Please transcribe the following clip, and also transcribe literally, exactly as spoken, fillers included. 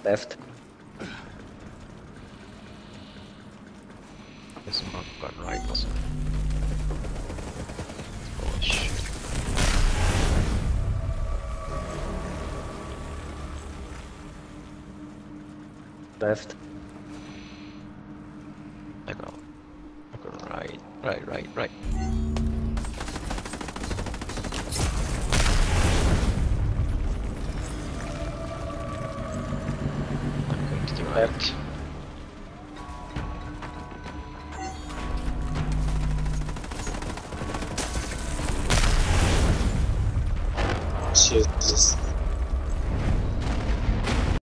Left. This mark got right also. Oh shit. Left. I go. I go right, right, right, right. I'm going to the right. Left. Jesus.